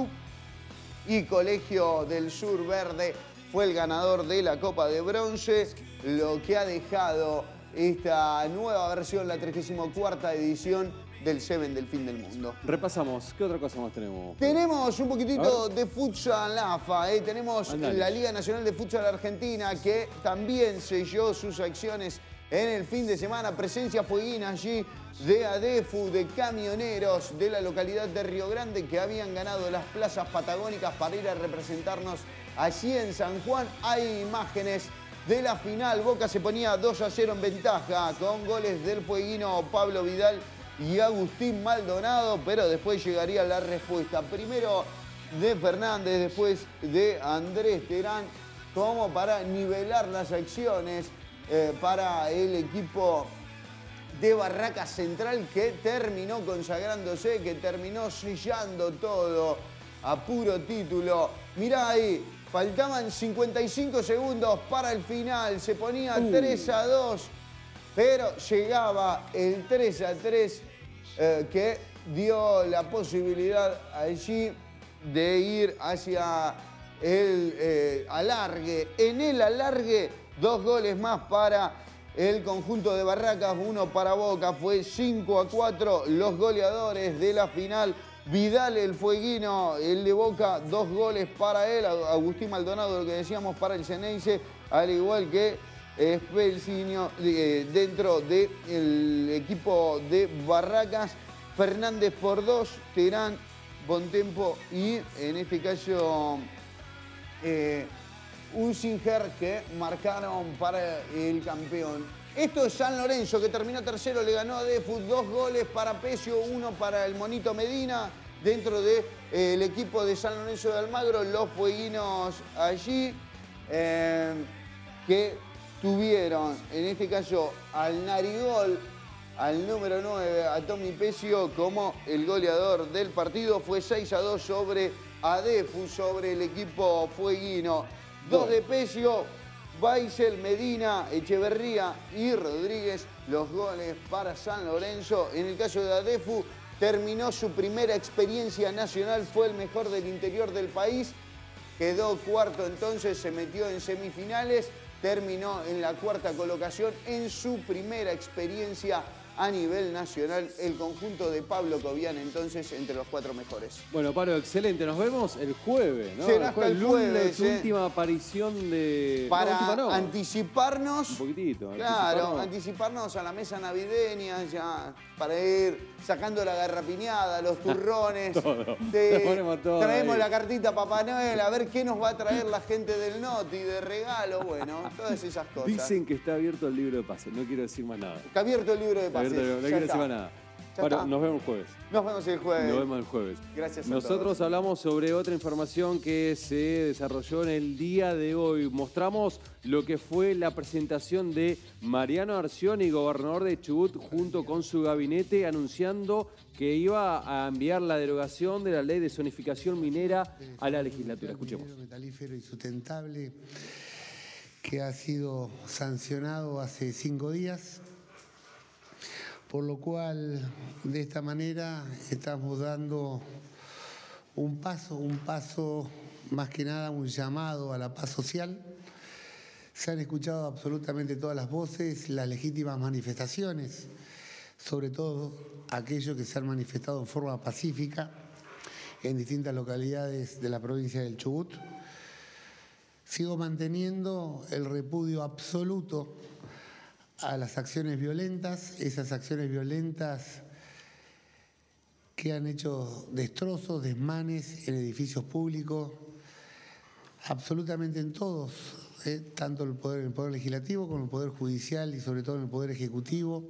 y Colegio del Sur Verde fue el ganador de la Copa de Bronce, lo que ha dejado esta nueva versión, la trigésima cuarta edición del Seven del fin del mundo. Repasamos, ¿qué otra cosa más tenemos? Tenemos un A poquitito de futsal AFA, ¿eh? Tenemos Andale. la Liga Nacional de Futsal Argentina, que también selló sus acciones en el fin de semana. Presencia fueguina allí de ADEFU, de camioneros de la localidad de Río Grande, que habían ganado las plazas patagónicas para ir a representarnos allí en San Juan. Hay imágenes de la final. Boca se ponía dos a cero en ventaja con goles del fueguino Pablo Vidal y Agustín Maldonado, pero después llegaría la respuesta. Primero de Fernández, después de Andrés Terán, como para nivelar las acciones eh, para el equipo de Barracas Central, que terminó consagrándose, que terminó sellando todo a puro título. Mirá ahí, faltaban cincuenta y cinco segundos para el final, se ponía Uh. tres a dos, pero llegaba el tres a tres eh, que dio la posibilidad allí de ir hacia el eh, alargue. En el alargue, dos goles más para el conjunto de Barracas, uno para Boca. Fue cinco a cuatro los goleadores de la final. Vidal, el fueguino, el de Boca, dos goles para él. Agustín Maldonado, lo que decíamos, para el Ceneice, al igual que Spelsinio eh, dentro del equipo de Barracas. Fernández por dos, Terán, Bontempo y en este caso eh, Unsinger, que marcaron para el campeón. Esto es San Lorenzo, que terminó tercero, le ganó a Defut, dos goles para Pecio, uno para el Monito Medina. Dentro del de, eh, equipo de San Lorenzo de Almagro, los fueguinos allí, eh, que tuvieron, en este caso, al narigol, al número nueve, a Tommy Pesio, como el goleador del partido. Fue seis a dos sobre Adefu, sobre el equipo fueguino. Dos de Pesio, Baisel, Medina, Echeverría y Rodríguez, los goles para San Lorenzo. En el caso de Adefu, terminó su primera experiencia nacional, fue el mejor del interior del país. Quedó cuarto entonces, se metió en semifinales, terminó en la cuarta colocación en su primera experiencia a nivel nacional. El conjunto de Pablo Cobian entonces entre los cuatro mejores. Bueno, Pablo, excelente. Nos vemos el jueves, ¿no? Será hasta el jueves, su eh. última aparición de... Para no, última no. anticiparnos... Un poquitito. Claro, anticiparnos. anticiparnos a la mesa navideña, ya para ir sacando la garrapiñada, los turrones. Todo. Te- Nos ponemos todo traemos ahí. la cartita a Papá Noel, a ver qué nos va a traer la gente del Noti de regalo, bueno, todas esas cosas. Dicen que está abierto el libro de pases, no quiero decir más nada. Está abierto el libro de Está pases. abierto el libro, no ya quiero está. decir más nada. Ya Bueno, está. nos vemos el jueves. Nos vemos el jueves. Nos vemos el jueves. Gracias a Nosotros todos. hablamos sobre otra información que se desarrolló en el día de hoy. Mostramos lo que fue la presentación de Mariano Arcioni, gobernador de Chubut, junto con su gabinete, anunciando que iba a enviar la derogación de la ley de zonificación minera a la legislatura. Escuchemos. Metalífero y sustentable que ha sido sancionado hace cinco días, por lo cual de esta manera estamos dando un paso, un paso más que nada un llamado a la paz social. Se han escuchado absolutamente todas las voces, las legítimas manifestaciones, sobre todo aquellos que se han manifestado en forma pacífica en distintas localidades de la provincia del Chubut. Sigo manteniendo el repudio absoluto a las acciones violentas, esas acciones violentas que han hecho destrozos, desmanes en edificios públicos, absolutamente en todos, ¿eh? tanto el poder, el poder legislativo como el poder judicial y sobre todo en el poder ejecutivo,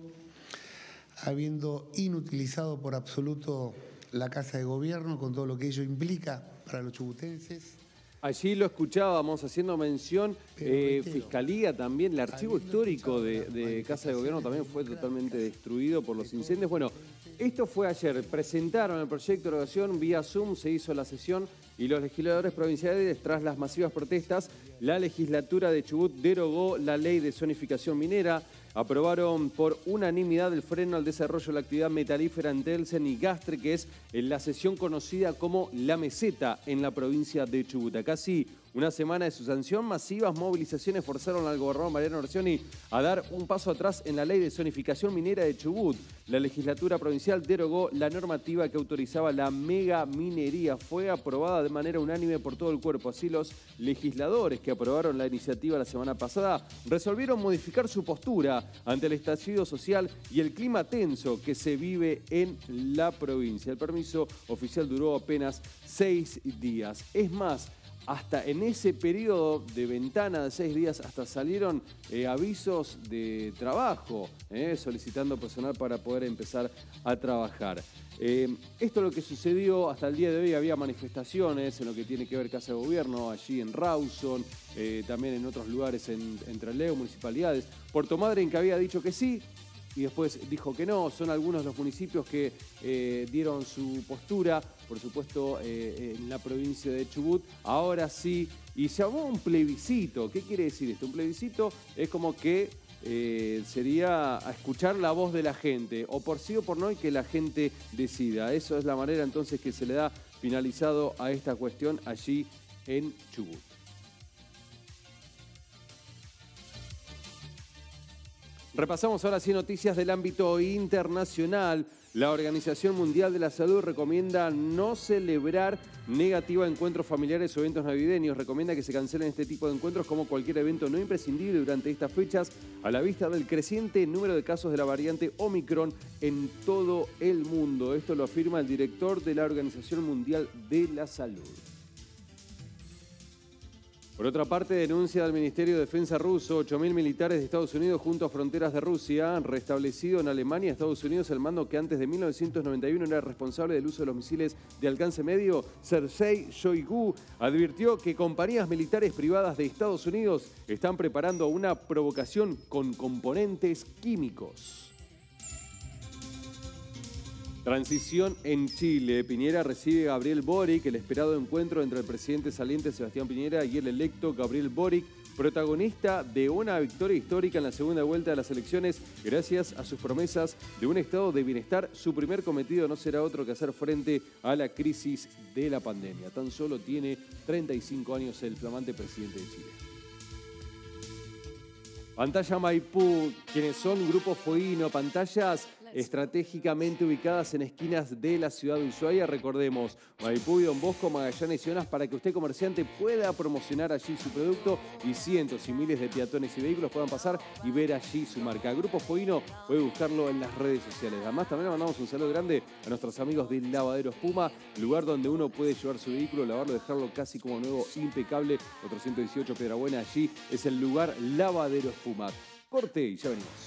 habiendo inutilizado por absoluto la Casa de Gobierno con todo lo que ello implica para los chubutenses. Allí lo escuchábamos haciendo mención, eh, Fiscalía también, el archivo histórico de, de Casa de Gobierno también fue totalmente destruido por los incendios. Bueno, esto fue ayer, presentaron el proyecto de derogación vía Zoom, se hizo la sesión y los legisladores provinciales, tras las masivas protestas, la legislatura de Chubut derogó la ley de zonificación minera. Aprobaron por unanimidad el freno al desarrollo de la actividad metalífera en Telsen y Gastre, que es en la sesión conocida como La Meseta en la provincia de Chubut. A casi una semana de su sanción, masivas movilizaciones forzaron al gobernador Mariano Arcioni a dar un paso atrás en la ley de zonificación minera de Chubut. La legislatura provincial derogó la normativa que autorizaba la mega minería. Fue aprobada de manera unánime por todo el cuerpo. Así, los legisladores que aprobaron la iniciativa la semana pasada resolvieron modificar su postura ante el estallido social y el clima tenso que se vive en la provincia. El permiso oficial duró apenas seis días. Es más, hasta en ese periodo de ventana de seis días, hasta salieron eh, avisos de trabajo, eh, solicitando personal para poder empezar a trabajar. Eh, esto es lo que sucedió hasta el día de hoy. Había manifestaciones en lo que tiene que ver Casa de Gobierno, allí en Rawson, eh, también en otros lugares en, en Trelew, municipalidades. Puerto Madryn, que había dicho que sí, y después dijo que no. Son algunos los municipios que eh, dieron su postura, por supuesto, eh, en la provincia de Chubut. Ahora sí, y se llamó un plebiscito. ¿Qué quiere decir esto? Un plebiscito es como que eh, sería a escuchar la voz de la gente, o por sí o por no, y que la gente decida. Eso es la manera entonces que se le da finalizado a esta cuestión allí en Chubut. Repasamos ahora sí noticias del ámbito internacional. La Organización Mundial de la Salud recomienda no celebrar negativa encuentros familiares o eventos navideños. Recomienda que se cancelen este tipo de encuentros como cualquier evento no imprescindible durante estas fechas, a la vista del creciente número de casos de la variante Omicron en todo el mundo. Esto lo afirma el director de la Organización Mundial de la Salud. Por otra parte, denuncia del Ministerio de Defensa ruso, ocho mil militares de Estados Unidos junto a fronteras de Rusia han restablecido en Alemania y Estados Unidos el mando que antes de mil novecientos noventa y uno era responsable del uso de los misiles de alcance medio. Sergei Shoigu advirtió que compañías militares privadas de Estados Unidos están preparando una provocación con componentes químicos. Transición en Chile. Piñera recibe a Gabriel Boric, el esperado encuentro entre el presidente saliente Sebastián Piñera y el electo Gabriel Boric, protagonista de una victoria histórica en la segunda vuelta de las elecciones gracias a sus promesas de un estado de bienestar. Su primer cometido no será otro que hacer frente a la crisis de la pandemia. Tan solo tiene treinta y cinco años el flamante presidente de Chile. Pantalla Maipú, quienes son Grupo Fueguino, pantallas estratégicamente ubicadas en esquinas de la ciudad de Ushuaia. Recordemos, Maipú y Don Bosco, Magallanes y Zonas, para que usted, comerciante, pueda promocionar allí su producto y cientos y miles de peatones y vehículos puedan pasar y ver allí su marca. Grupo Fueguino, puede buscarlo en las redes sociales. Además, también le mandamos un saludo grande a nuestros amigos del Lavadero Espuma, lugar donde uno puede llevar su vehículo, lavarlo, dejarlo casi como nuevo, impecable. cuatrocientos dieciocho Piedrabuena, allí es el lugar Lavadero Espuma. Corte y ya venimos.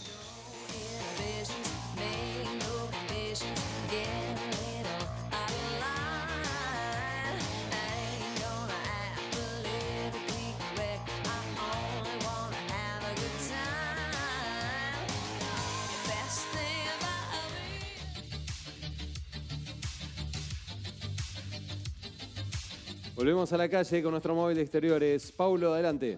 Volvemos a la calle con nuestro móvil de exteriores. Paulo, adelante.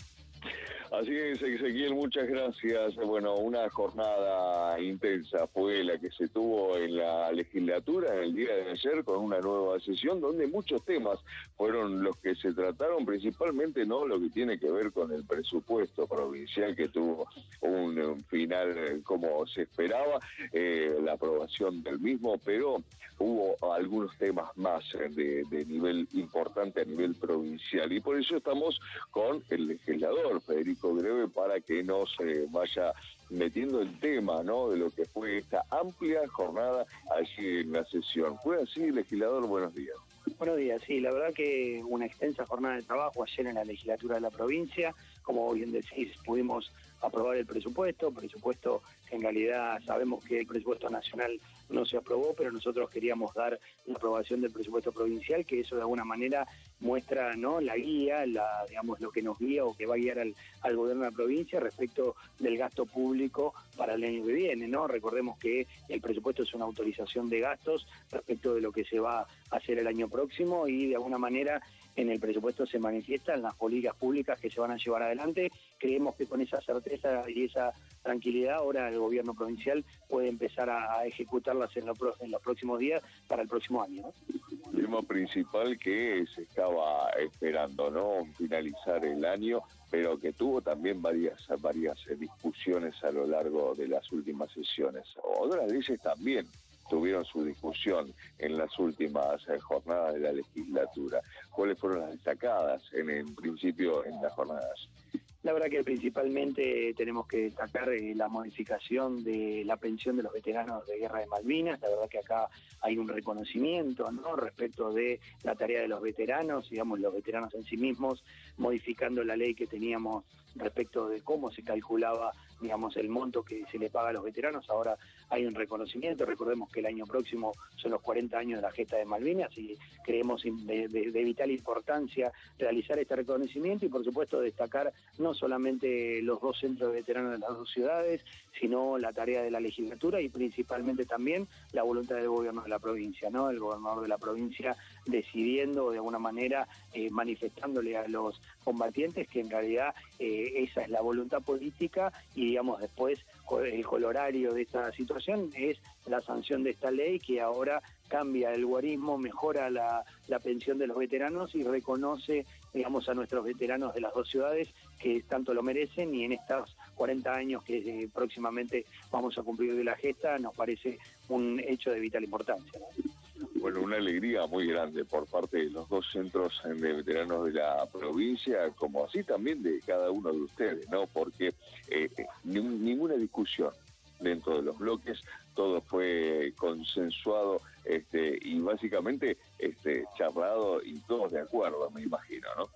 Así es, Ezequiel, muchas gracias. Bueno, una jornada intensa fue la que se tuvo en la legislatura en el día de ayer con una nueva sesión donde muchos temas fueron los que se trataron, principalmente no lo que tiene que ver con el presupuesto provincial que tuvo un, un final como se esperaba, eh, la aprobación del mismo, pero hubo algunos temas más de, de nivel importante a nivel provincial y por eso estamos con el legislador Federico Greve para que nos eh, vaya metiendo el tema, ¿no?, de lo que fue esta amplia jornada allí en la sesión. ¿Fue así, legislador? Buenos días. Buenos días, sí, la verdad que una extensa jornada de trabajo ayer en la legislatura de la provincia. Como bien decís, pudimos aprobar el presupuesto, presupuesto que en realidad sabemos que el presupuesto nacional no se aprobó, pero nosotros queríamos dar la aprobación del presupuesto provincial, que eso de alguna manera muestra, ¿no?, la guía, la, digamos, lo que nos guía o que va a guiar al, al gobierno de la provincia respecto del gasto público para el año que viene, ¿no? Recordemos que el presupuesto es una autorización de gastos respecto de lo que se va a hacer el año próximo y de alguna manera en el presupuesto se manifiestan las políticas públicas que se van a llevar adelante. Creemos que con esa certeza y esa tranquilidad ahora el gobierno provincial puede empezar a, a ejecutarlas en, lo, en los próximos días para el próximo año, ¿no? El tema principal que se estaba esperando, ¿no?, finalizar el año, pero que tuvo también varias, varias discusiones a lo largo de las últimas sesiones. Otras leyes también tuvieron su discusión en las últimas eh, jornadas de la legislatura. ¿Cuáles fueron las destacadas en, en principio en las jornadas? La verdad que principalmente tenemos que destacar eh, la modificación de la pensión de los veteranos de Guerra de Malvinas. La verdad que acá hay un reconocimiento, ¿no?, respecto de la tarea de los veteranos, digamos, los veteranos en sí mismos, modificando la ley que teníamos respecto de cómo se calculaba, digamos, el monto que se le paga a los veteranos. Ahora hay un reconocimiento. Recordemos que el año próximo son los cuarenta años de la gesta de Malvinas y creemos de, de, de vital importancia realizar este reconocimiento y, por supuesto, destacar no solamente los dos centros de veteranos de las dos ciudades, sino la tarea de la legislatura y principalmente también la voluntad del gobierno de la provincia, ¿no? El gobernador de la provincia decidiendo, de alguna manera, eh, manifestándole a los combatientes que en realidad eh, esa es la voluntad política y, digamos, después el colorario de esta situación es la sanción de esta ley que ahora cambia el guarismo, mejora la, la pensión de los veteranos y reconoce, digamos, a nuestros veteranos de las dos ciudades que tanto lo merecen y en estos cuarenta años que eh, próximamente vamos a cumplir de la gesta nos parece un hecho de vital importancia, ¿no? Bueno, una alegría muy grande por parte de los dos centros de veteranos de la provincia, como así también de cada uno de ustedes, ¿no? Porque eh, ninguna discusión dentro de los bloques, todo fue consensuado este, y básicamente este, charlado y todos de acuerdo, me imagino, ¿no?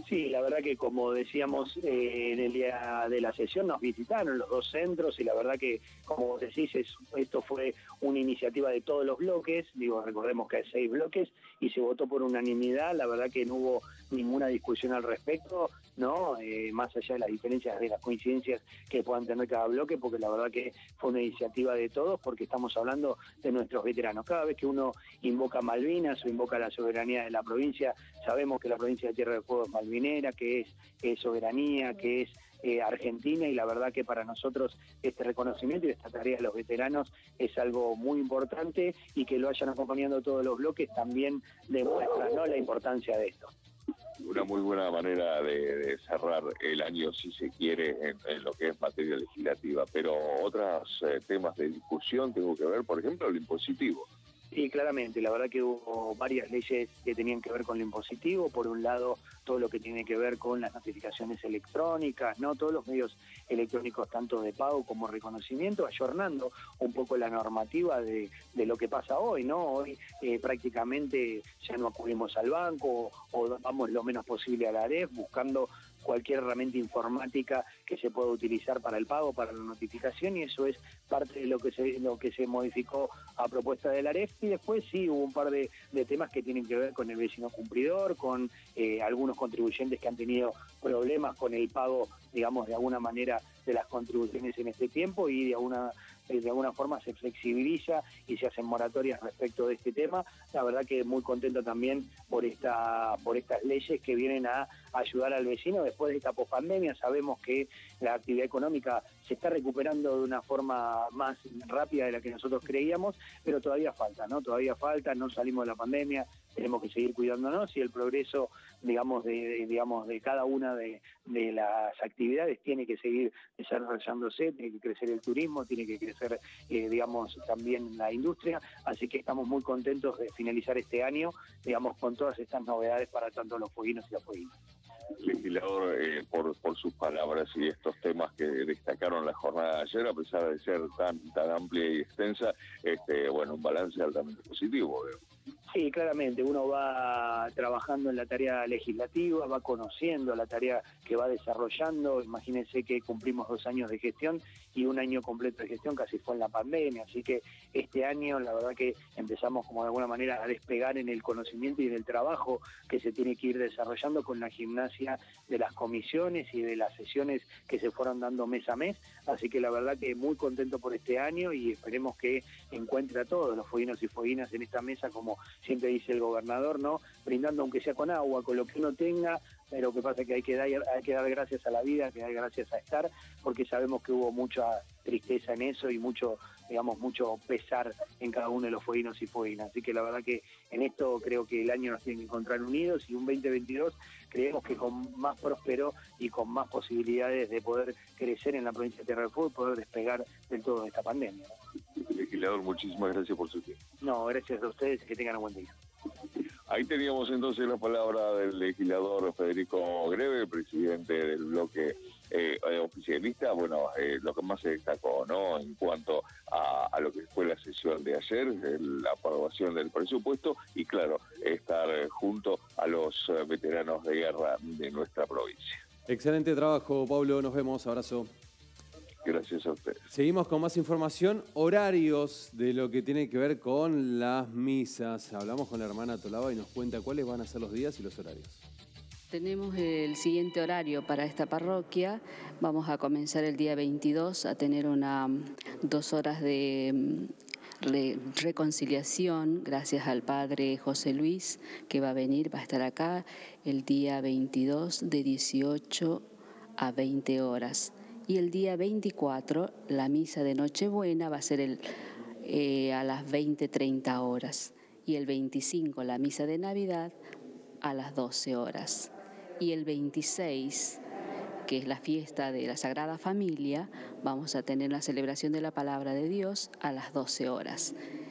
Sí, la verdad que como decíamos eh, en el día de la sesión nos visitaron los dos centros y la verdad que, como vos decís, es, esto fue una iniciativa de todos los bloques, digo, recordemos que hay seis bloques y se votó por unanimidad, la verdad que no hubo ninguna discusión al respecto, ¿no? Eh, más allá de las diferencias, de las coincidencias que puedan tener cada bloque, porque la verdad que fue una iniciativa de todos, porque estamos hablando de nuestros veteranos. Cada vez que uno invoca Malvinas o invoca la soberanía de la provincia, sabemos que la provincia de Tierra del Fuego es malvinera, que es, es soberanía, que es eh, Argentina, y la verdad que para nosotros este reconocimiento y esta tarea de los veteranos es algo muy importante, y que lo hayan acompañando todos los bloques también demuestra, ¿no?, la importancia de esto. Una muy buena manera de, de cerrar el año, si se quiere, en, en lo que es materia legislativa. Pero otros eh, temas de discusión tengo que ver, por ejemplo, el impositivo. Sí, claramente, la verdad que hubo varias leyes que tenían que ver con lo impositivo. Por un lado, todo lo que tiene que ver con las notificaciones electrónicas, ¿no? Todos los medios electrónicos, tanto de pago como reconocimiento, ayornando un poco la normativa de, de lo que pasa hoy, ¿no? Hoy eh, prácticamente ya no acudimos al banco o vamos lo menos posible a la AREF buscando cualquier herramienta informática que se pueda utilizar para el pago, para la notificación, y eso es parte de lo que se lo que se modificó a propuesta de la AREF. Y después sí hubo un par de, de temas que tienen que ver con el vecino cumplidor, con eh, algunos contribuyentes que han tenido problemas con el pago, digamos, de alguna manera de las contribuciones en este tiempo, y de alguna de alguna forma se flexibiliza y se hacen moratorias respecto de este tema. La verdad que muy contento también por esta por estas leyes que vienen a ayudar al vecino después de esta pospandemia. Sabemos que la actividad económica se está recuperando de una forma más rápida de la que nosotros creíamos, pero todavía falta, ¿no? Todavía falta, no salimos de la pandemia, tenemos que seguir cuidándonos, y el progreso, digamos, de, de digamos de cada una de, de las actividades tiene que seguir desarrollándose, tiene que crecer el turismo, tiene que crecer, eh, digamos, también la industria, así que estamos muy contentos de finalizar este año, digamos, con todas estas novedades para tanto los fueguinos y las fueguinas. Legislador, eh, por, por sus palabras y estos temas que destacaron la jornada de ayer, a pesar de ser tan tan amplia y extensa, este, bueno, un balance altamente positivo, veo. Sí, claramente, uno va trabajando en la tarea legislativa, va conociendo la tarea que va desarrollando. Imagínense que cumplimos dos años de gestión y un año completo de gestión casi fue en la pandemia, así que este año la verdad que empezamos como de alguna manera a despegar en el conocimiento y en el trabajo que se tiene que ir desarrollando con la gimnasia de las comisiones y de las sesiones que se fueron dando mes a mes, así que la verdad que muy contento por este año y esperemos que encuentre a todos los fueguinos y fueguinas en esta mesa, como siempre dice el gobernador, ¿no? Brindando aunque sea con agua, con lo que uno tenga, pero lo que pasa es que hay que dar, hay que dar gracias a la vida, que dar gracias a estar, porque sabemos que hubo mucha tristeza en eso y mucho, digamos, mucho pesar en cada uno de los fueguinos y fueguinas. Así que la verdad que en esto creo que el año nos tiene que encontrar unidos, y un veinte veintidós creemos que con más próspero y con más posibilidades de poder crecer en la provincia de Tierra del Fuego y poder despegar del todo de esta pandemia, ¿no? Legislador, muchísimas gracias por su tiempo. No, gracias a ustedes y que tengan un buen día. Ahí teníamos entonces la palabra del legislador Federico Greve, presidente del bloque eh, oficialista. Bueno, eh, lo que más se destacó, ¿no?, en cuanto a, a lo que fue la sesión de ayer, la aprobación del presupuesto y, claro, estar junto a los veteranos de guerra de nuestra provincia. Excelente trabajo, Pablo. Nos vemos. Abrazo. Gracias a ustedes. Seguimos con más información, horarios de lo que tiene que ver con las misas. Hablamos con la hermana Tolaba y nos cuenta cuáles van a ser los días y los horarios. Tenemos el siguiente horario para esta parroquia. Vamos a comenzar el día veintidós a tener una dos horas de re, reconciliación, gracias al padre José Luis, que va a venir, va a estar acá el día veintidós de dieciocho a veinte horas. Y el día veinticuatro, la misa de Nochebuena va a ser el, eh, a las veinte treinta horas. Y el veinticinco, la misa de Navidad, a las doce horas. Y el veintiséis, que es la fiesta de la Sagrada Familia, vamos a tener la celebración de la Palabra de Dios a las doce horas.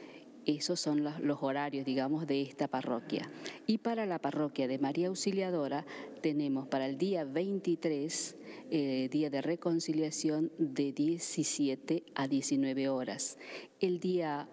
Esos son los, los horarios, digamos, de esta parroquia. Y para la parroquia de María Auxiliadora tenemos para el día veintitrés, eh, día de reconciliación, de diecisiete a diecinueve horas. El día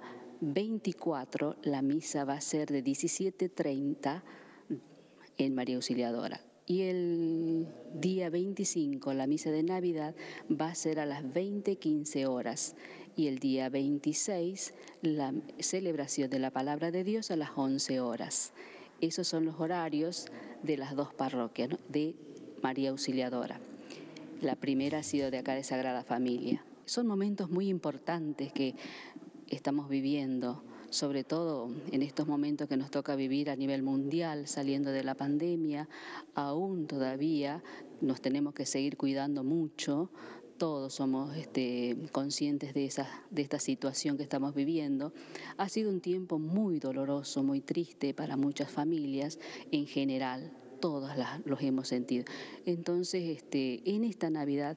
veinticuatro la misa va a ser de diecisiete treinta en María Auxiliadora. Y el día veinticinco, la misa de Navidad, va a ser a las veinte quince horas. Y el día veintiséis, la celebración de la Palabra de Dios a las once horas. Esos son los horarios de las dos parroquias, ¿no?, de María Auxiliadora. La primera ha sido de acá de Sagrada Familia. Son momentos muy importantes que estamos viviendo, sobre todo en estos momentos que nos toca vivir a nivel mundial, saliendo de la pandemia. Aún todavía nos tenemos que seguir cuidando mucho. Todos somos este, conscientes de, esa, de esta situación que estamos viviendo. Ha sido un tiempo muy doloroso, muy triste para muchas familias en general. Todos las, los hemos sentido. Entonces, este, en esta Navidad,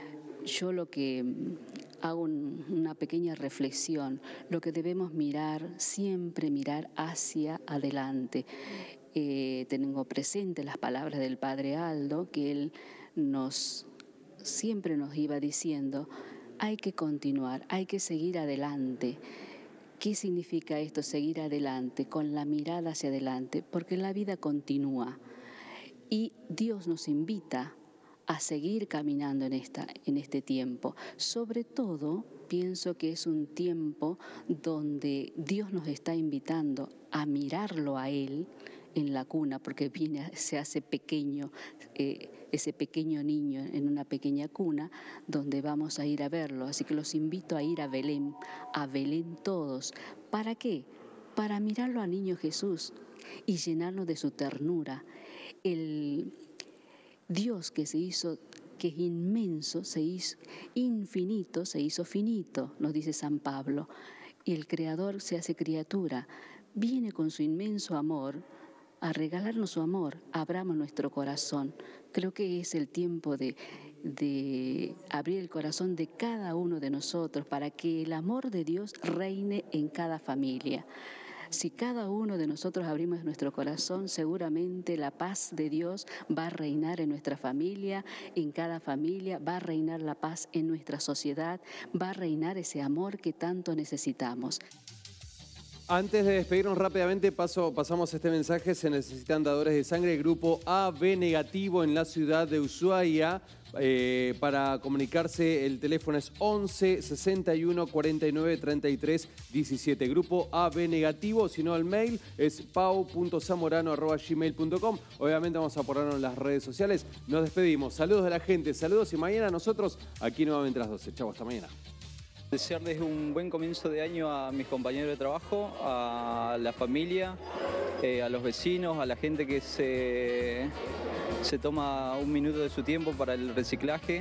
yo lo que hago un, una pequeña reflexión, lo que debemos mirar, siempre mirar hacia adelante. Eh, tengo presente las palabras del Padre Aldo, que él nos, siempre nos iba diciendo, hay que continuar, hay que seguir adelante. ¿Qué significa esto, seguir adelante? Con la mirada hacia adelante, porque la vida continúa. Y Dios nos invita a seguir caminando en, esta, en este tiempo. Sobre todo, pienso que es un tiempo donde Dios nos está invitando a mirarlo a Él en la cuna, porque viene, se hace pequeño, eh, ese pequeño niño en una pequeña cuna, donde vamos a ir a verlo. Así que los invito a ir a Belén, a Belén todos. ¿Para qué? Para mirarlo al niño Jesús y llenarnos de su ternura. El Dios que se hizo, que es inmenso, se hizo infinito, se hizo finito, nos dice San Pablo. Y el Creador se hace criatura, viene con su inmenso amor a regalarnos su amor. Abramos nuestro corazón. Creo que es el tiempo de, de abrir el corazón de cada uno de nosotros para que el amor de Dios reine en cada familia. Si cada uno de nosotros abrimos nuestro corazón, seguramente la paz de Dios va a reinar en nuestra familia, en cada familia, va a reinar la paz en nuestra sociedad, va a reinar ese amor que tanto necesitamos. Antes de despedirnos rápidamente, paso, pasamos este mensaje. Se necesitan dadores de sangre. Grupo A B negativo en la ciudad de Ushuaia. Eh, para comunicarse, el teléfono es once sesenta y uno cuarenta y nueve treinta y tres diecisiete. Grupo A B negativo, si no el mail es pau punto zamorano arroba gmail punto com. Obviamente vamos a ponernos en las redes sociales. Nos despedimos. Saludos de la gente, saludos y mañana nosotros aquí nuevamente a las doce. Chau, hasta mañana. Desearles un buen comienzo de año a mis compañeros de trabajo, a la familia, eh, a los vecinos, a la gente que se, se toma un minuto de su tiempo para el reciclaje,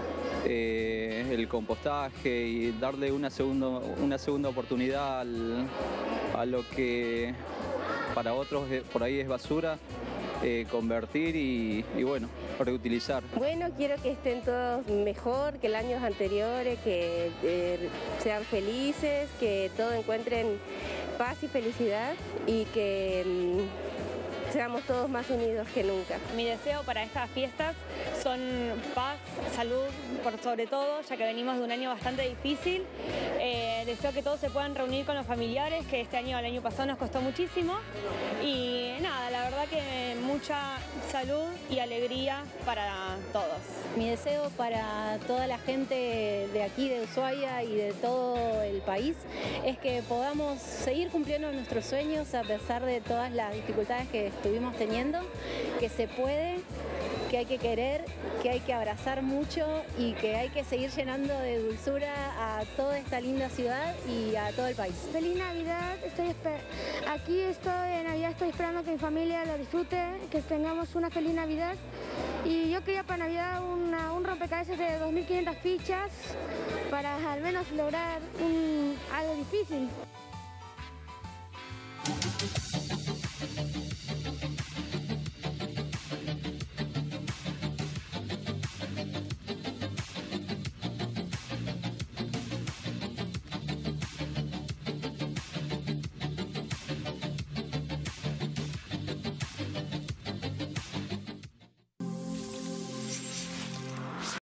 eh, el compostaje y darle una segunda, una segunda oportunidad al, a lo que para otros por ahí es basura. Eh, convertir y, y bueno, reutilizar. Bueno, quiero que estén todos mejor que el años anteriores, que eh, sean felices, que todos encuentren paz y felicidad y que mm, seamos todos más unidos que nunca. Mi deseo para estas fiestas son paz, salud, por sobre todo, ya que venimos de un año bastante difícil. Eh, deseo que todos se puedan reunir con los familiares, que este año, el año pasado nos costó muchísimo. Y nada, la verdad que mucha salud y alegría para todos. Mi deseo para toda la gente de aquí, de Ushuaia y de todo el país, es que podamos seguir cumpliendo nuestros sueños a pesar de todas las dificultades que estuvimos teniendo, que se puede, que hay que querer, que hay que abrazar mucho y que hay que seguir llenando de dulzura a toda esta linda ciudad y a todo el país. Feliz Navidad, estoy aquí estoy en Navidad, estoy esperando que mi familia lo disfrute, que tengamos una feliz Navidad. Y yo quería para Navidad una, un rompecabezas de dos mil quinientas fichas para al menos lograr un, algo difícil.